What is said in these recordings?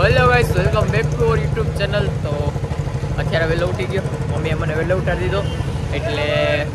Hello guys, welcome back to our YouTube channel. તો અત્યારે વહેલો ઉઠી ગયો, મમ્મીએ મને વહેલો ઉઠાડી દીધો એટલે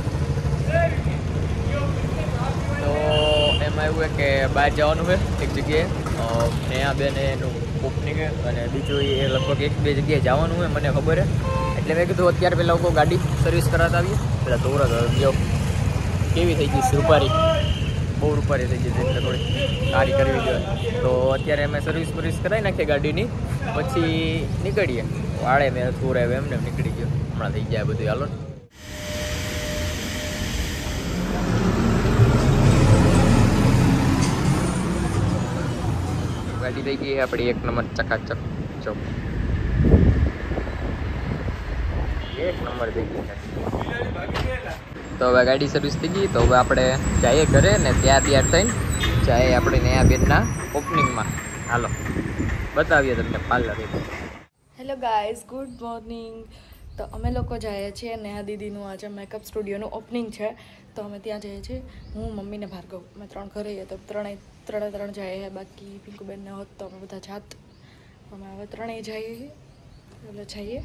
તો એમાં એવું છે કે બહાર જવાનું છે એક જગ્યાએ. નેહા બેન એનું ઓપનિંગ છે અને બીજું એ લગભગ એક બે જગ્યાએ જવાનું હોય મને ખબર છે. એટલે મેં કીધું અત્યારે પહેલાં લોકો ગાડી સર્વિસ કરાવતા આવીએ. પહેલાં તોરત ગયો કેવી થઈ ગઈ રૂપારી, બહુ રૂપારી થઈ ગઈ છે એટલે થોડી સારી કરવી જોઈએ. તો અત્યારે અમે સર્વિસ કરાવી નાખીએ ગાડીની, પછી નીકળીએ. વાળે મેં થોર આવ્યો એમને નીકળી ગયો, હમણાં થઈ જાય બધું. હાલો ગાડી થઈ ગઈ આપણી એક નંબર ચકાચક ચોક, એક નંબર થઈ ગઈ. તો હવે ગાડી સર્વિસ થઈ ગઈ, તો હવે આપણે જઈએ ઘરે ને ત્યાં તૈયાર થઈને જાય આપણે નેહા બેનના ઓપનિંગમાં. હાલો બતાવીએ તમને parlour. Hello guys, good morning. તો અમે લોકો જઈએ છીએ નેહા દીદીનું આજે મેકઅપ સ્ટુડિયોનું ઓપનિંગ છે, તો અમે ત્યાં જઈએ છીએ. હું, મમ્મી ને ભાર્ગવ, અમે ત્રણ ઘરે તો ત્રણ જઈએ. બાકી પિંકુબેનને હોત તો અમે બધા જાત, અમે હવે ત્રણેય જઈએ એટલે જઈએ.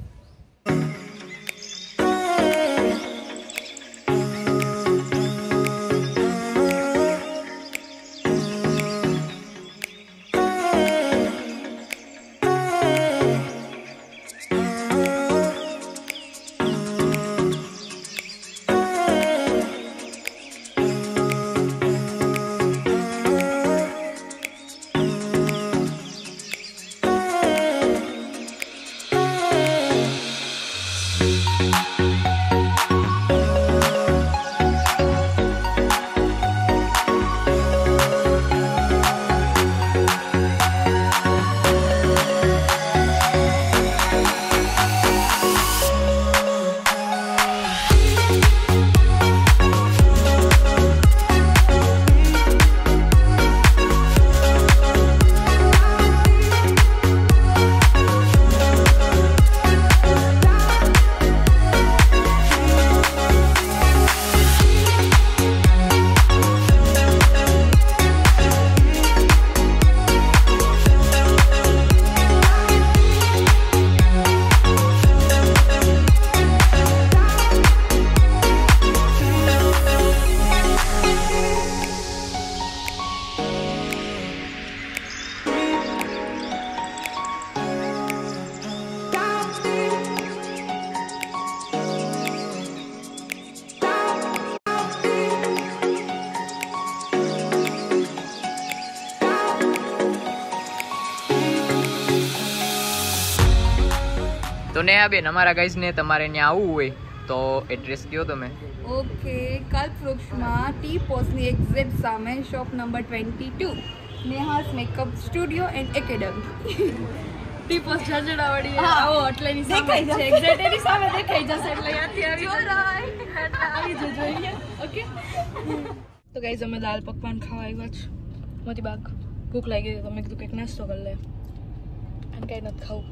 તો નેહા બેન, અમારા ગાઈઝને તમારે ત્યાં આવવું હોય તો એડ્રેસ કહો તમે. ઓકે, કલ્પવૃક્ષમાં ટી પોસ્ટની એક્ઝેક્ટ સામે shop number 22, Neha's makeup studio and academy. T post જજડાવાળી આવો એટલે એની સામે છે, એક્ઝેક્ટ એની સામે દેખાઈ જશે એટલે ત્યાંથી આવી જજો અહીંયા. ઓકે, તો ગાઈઝ અમે દાલ પકવાન ખાવા આવ્યા છે મોતી બાગ. ભૂખ લાગી ગઈ તો મેં કીધું કંઈક નાસ્તો કરી લે, અને કંઈ નથી ખાવું.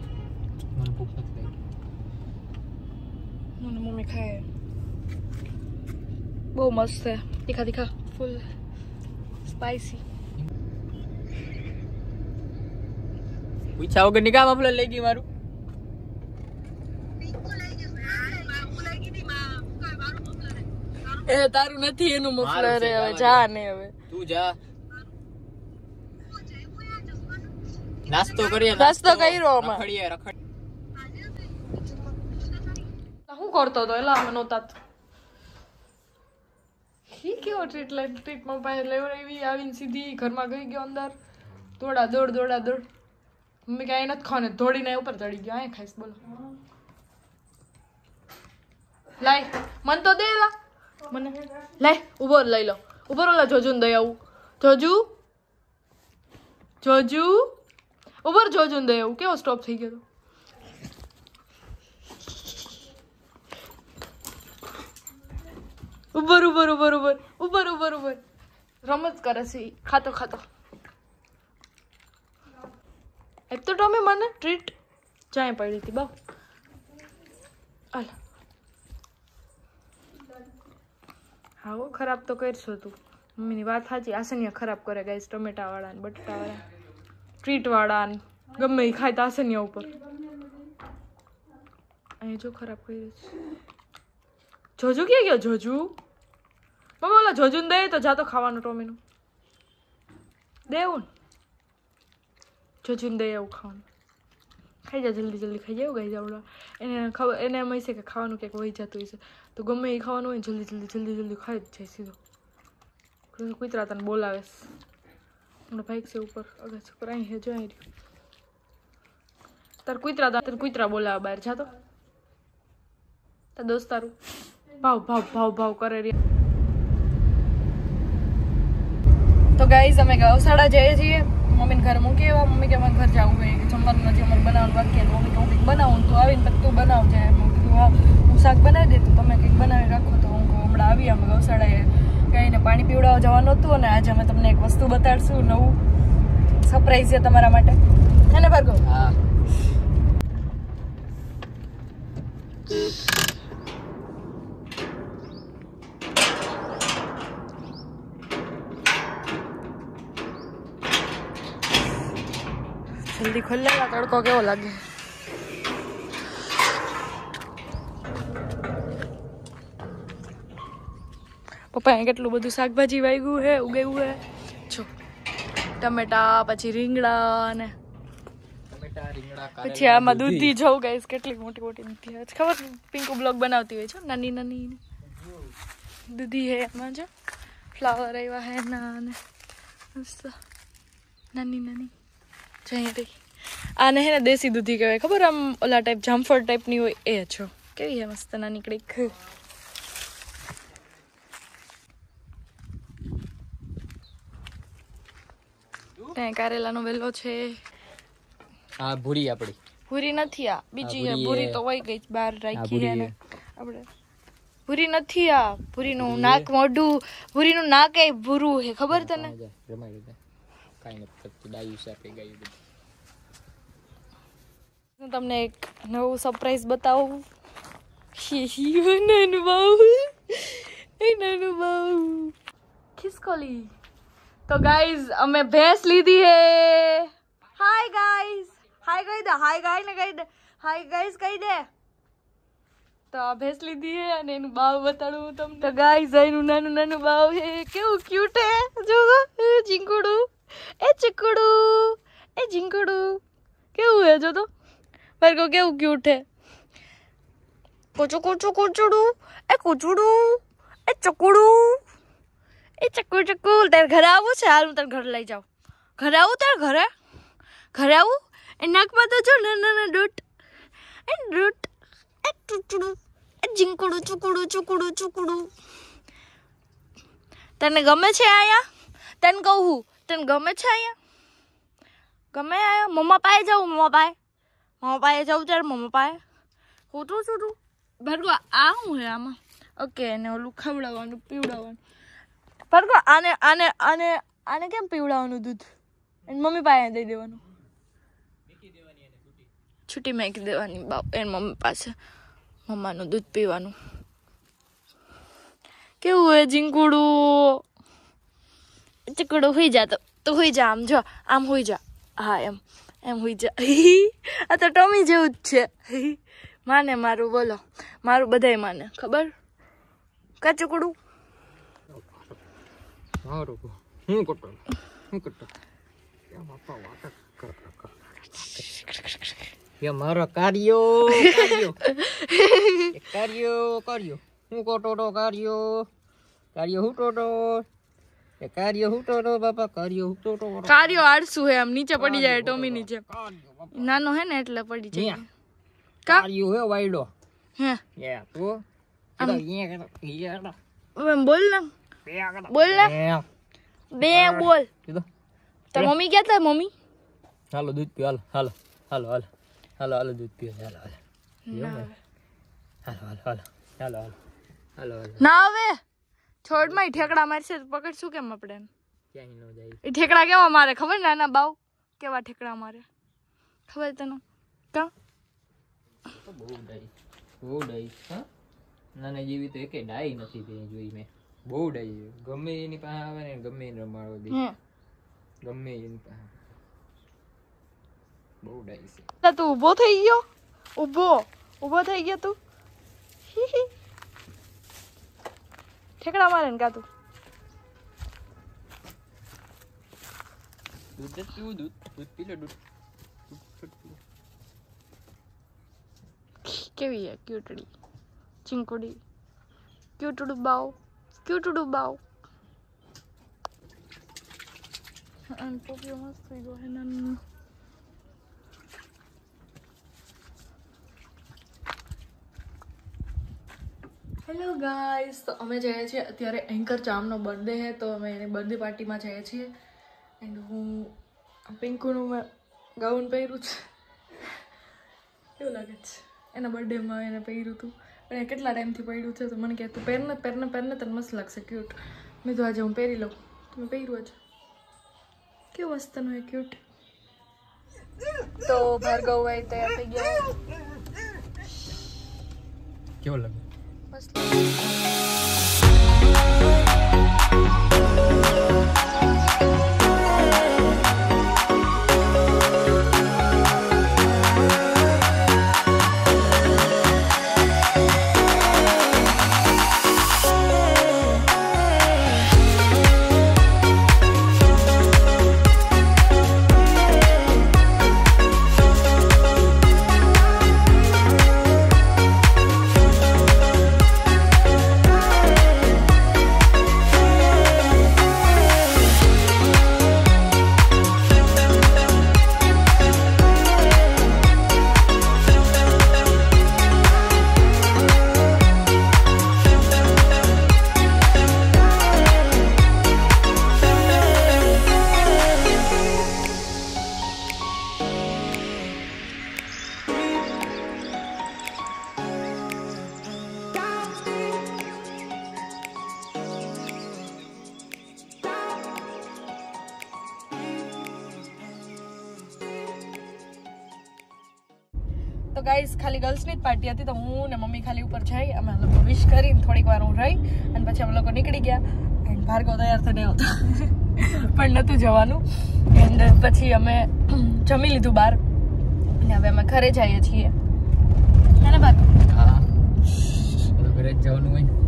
મને મમ્મી ખાય, બહુ મસ્ત છે, તીખા ફૂલ સ્પાઈસી. પૂછા વગર ની કામ આપણે લઈ ગઈ મારું. એ તારું નથી, એનું મોકલે રે. હવે જા ને, હવે તું જા. નાસ્તો કરીએ, નાસ્તો કર્યો અમે. રખડીએ. શું કરતો હતો એલા અમે નહોતા. ઈ કેવો ટ્રીટમાં પાસે લેવડાવી, આવીને સીધી ઘરમાં ગઈ ગયો અંદર. દોડા દોડ મમ્મી કાંઈ નથી ખાને, દોડીને ઉપર ચડી ગયો. આ ખાઈશ બોલો, લાય મન તો દે એલા મને. લાય ઉભો લઈ લો, ઉભો ઓલા જોજુ ને દઈ આવું. જોજુ ઉભર, જોજુ ને દઈ આવું. કેવો સ્ટોપ થઈ ગયો. ઉભર રમત કરે છે ખાતો. એક તો ટોમી મને ટ્રીટ ચાય પડી હતી બા. હાલ હા, ખરાબ તો કરશો તું. મમ્મીની વાત સાચી, આસનિયા ખરાબ કરે ગાઈસ. ટમેટા વાળા ને બટાટા વાળા, ટ્રીટ વાળા ને ગમે એ ખાય તો હશે ને ઉપર અહીંયા જો ખરાબ કરી છે જોજુ ક્યાં ગયો જોજુ મમ્મી ઓલા જોજુને દે તો જાતો ખાવાનું ટોમીનું દેવું જોજુને દે એવું ખાવાનું ખાઈ જા જલ્દી ખાઈ જાવ ગાઈ જાવ એને ખબર એને એમ હશે કે ખાવાનું ક્યાંક વહી જતું હશે તો ગમે એ ખાવાનું હોય ને જલ્દી ખાઈ જ જાય સીધો કુતરા તને બોલાવે હમણાં ભાઈ છે ઉપર અગર છોકર અહીં હે જો અહીં તાર કુતરા બોલાવે બહાર જાતો તાર દોસ્ત તારું ભાવ કરે રે તો ગાઈઝ અમે ગૌશાળા જઈએ છીએ મમ્મીને ઘરે મૂકી આવ્યા મમ્મી કે અમારે ઘર જવું હોય કે જમવાનું નથી અમારે બનાવવાનું બાકી મમ્મી કહું કંઈક બનાવું તો આવીને પછી તું બનાવજે મેં કીધું હા હું શાક બનાવી દે તો તમે કંઈક બનાવી રાખો તો હું હમણાં આવી અમે ગૌશાળાએ ગાયને પાણી પીવડાવવા જવાનું હતું અને આજે અમે તમને એક વસ્તુ બતાડશું નવું સરપ્રાઈઝ છે તમારા માટે હે ને ભાર્ગવ હા જલ્દી ખોલ લે તડકો કેવો લાગે પપ્પાએ કેટલું બધું શાકભાજી વાગ્યું હે ઉગાવ્યું હે જો ટમેટા પછી રીંગણા ને પછી આમાં દૂધી જોઉં ગાઈસ કેટલી મોટી દૂધી હોય ખબર પિંકુ બ્લોગ બનાવતી હોય છે નાની દૂધી હે એમાં જો ફ્લાવર આવ્યા હે ના ને મસ્ત નાની જઈ રહી આને હે ને દેશી દૂધી કહેવાય ખબર આમ ઓલા ટાઈપ જામફળ ટાઈપની હોય એ છો કેવી હે મસ્ત નાની કડીક ત્યાં કારેલાનો વેલો છે આ ભૂરી આપડી ભૂરી નથી આ બીજી ભૂરી તો વહી ગઈ બહાર રાખી હે ને આપણે ભૂરી નથી આ ભૂરીનું નાક મોઢું ભૂરીનું નાક એ ભૂરું હે ખબર તને હું તમને એક નવું સરપ્રાઈઝ બતાવું નાનું બાઉ ખિસકોલી તો ગાઈઝ અમે ભેંસ લીધી હે હાય ગાઈઝ હાય કહી દે હાય ગાય ને કહી દે હાય ગાઈઝ કહી દે તો આ ભેંસ લીધી હે અને એનું બાવ બતાડું તમને તો ગાઈઝ એનું નાનું બાવ હે કેવું ક્યુટ હે જો ઝીંકુડું એ ચીકુડું એ ઝીંકુડું કેવું હે જો તો ભાર્ગવ કેવું ક્યુટ હે કોચુડું એ ચકુડું એ ચક્કુ તારે ઘરે આવું છે હાલ હું તારે ઘરે લઈ જાઉં ઘરે આવું તારે ઘરે આવું એ નાકમાં તો જો નાના ડૂટ એ ટૂટડું એ ઝીંકુડું ચુકડું તને ગમે છે આયા તને કહું તને ગમે છે આયા ગમે આયા મમ્મા પાસે જાઉં મમ્મા પાસે જાઉં ત્યારે મમ્મા પાસે છૂટું ભાર્ગવ આ શું હે આમાં ઓકે એને ઓલું ખવડાવવાનું પીવડાવવાનું ભાર્ગવ આને કેમ પીવડાવવાનું દૂધ એની મમ્મી પાસે દઈ દેવાનું છૂટી મેકી દેવાની બાપ એની મમ્મી પાસે મમ્માનું દૂધ પીવાનું કેવું હોય ઝીંકુડું ચીકુડું હોઈ જા તો હોઈ જા આમ જો આમ હોઈ જા હા એમ હોઈ જા આ તો ટોમી જેવું જ છે માને મારું બોલો મારું બધાય માને ખબર કાચુકડું મારો કાર્યો હું કોટો કાર્યો બાપા કાર્યો આળસુ હે આમ નીચે પડી જાય ટોમી નીચે નાનો હે ને એટલે પડી જાય કાર્યો હે વાયડો હે યા તો બોલ ને બે બોલ તાર મમ્મી ક્યાં તાર મમ્મી હાલો દૂધ પીઓ હાલો દૂધ પીઓ હાલો ના હવે છોડ માં ઠેકડા મારશે તો પકડશું કેમ આપણે ક્યાંય ન જાય એ ઠેકડા કેવા મારે ખબર નાના બાવ કેવા ઠેકડા મારે ખબર તને કા બહુ ડાઈ હા નાના જેવી તો એકે ડાઈ નથી તે જોઈ મેં બહુ ડાઈ ગમે એની પાસે આવે ને ગમે એને રમાડો દે ગમે એની પાસે બહુ ડાઈસ છે. તું ઊભો થઈ ગયો, ઊભો થઈ ગયો તું. ઠેકડા મારે ને કા તું. દૂધ જ પીવું, દૂધ પી લે, દૂધ. કેવી હે ક્યુટડી ચીંકુડી, ક્યુટડું બાવ, ક્યુટડું બાવ. અને પોપિયો મસ્ત થઈ ગયો હે નાનું. હેલો ગાઈસ, તો અમે જઈએ છીએ અત્યારે એન્કર ચામનો બર્થડે છે, તો અમે એની બર્થડે પાર્ટીમાં જઈએ છીએ. એન્ડ હું પિંકુનું મેં ગાઉન પહેર્યું છે, કેવું લાગે છે? એના બર્થડેમાં એને પહેર્યું હતું, પણ એ કેટલા ટાઈમથી પહેર્યું છે, તો મને કહે તું પહેરને તને મસ્ત લાગશે, ક્યુટ. મેં તો આજે હું પહેરી લઉં, તો મેં પહેર્યું આજે. કેવું મસ્તનું એ ક્યુટ. તો ભાર્ગવભાઈ તૈયાર થઈ ગયા. કેવો લાગે? મસ્ત. તો ગાઈસ ખાલી ગર્લ્સની જ પાર્ટી હતી, તો હું ને મમ્મી ખાલી ઉપર જઈ, અમે લોકો વિશ કરીને થોડીક વાર હું રહી, અને પછી અમે લોકો નીકળી ગયા. એન્ડ ભાર્ગવ તૈયાર થઈને આવતો પણ નહોતું જવાનું. એન્ડ પછી અમે જમી લીધું બહાર, અને હવે અમે ઘરે જઈએ છીએ. હે ને ભાર્ગવ? હા, ઘરે જ જવાનું હોય.